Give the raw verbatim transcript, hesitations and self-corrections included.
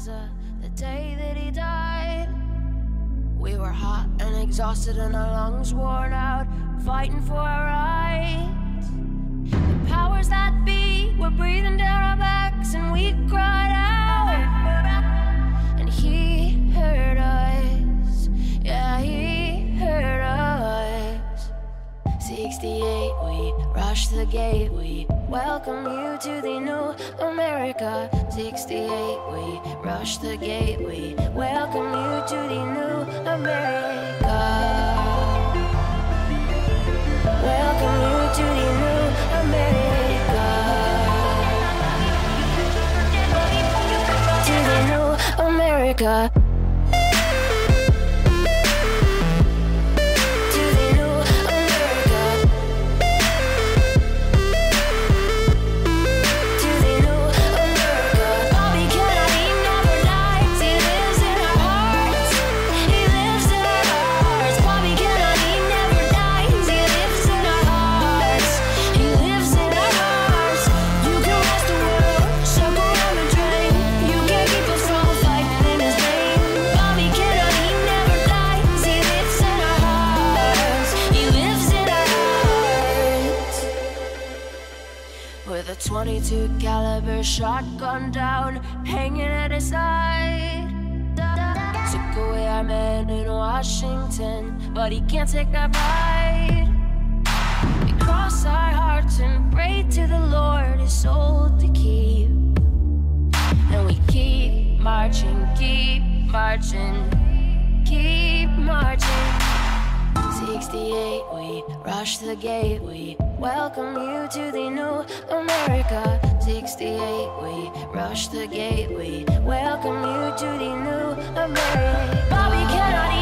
Gaza the day that he died. We were hot and exhausted and our lungs worn out, fighting for our rights. The powers that be were breathing down our backs and we cried out. And he heard us, yeah, he heard us. Sixty-eight, we rushed the gate, we welcome you to the new America. Sixty-eight, we rushed the gate, we welcome you to the new America. Welcome you to the new America. To the new America. twenty-two caliber shotgun down, hanging at his side. Took away our man in Washington, but he can't take that pride. We cross our hearts and pray to the Lord his soul to keep. And we keep marching, keep marching, keep marching. Sixty-eight, we rush the gate, we welcome you to the new America. Sixty-eight, we rush the gate, we welcome you to the new America. Bobby cannot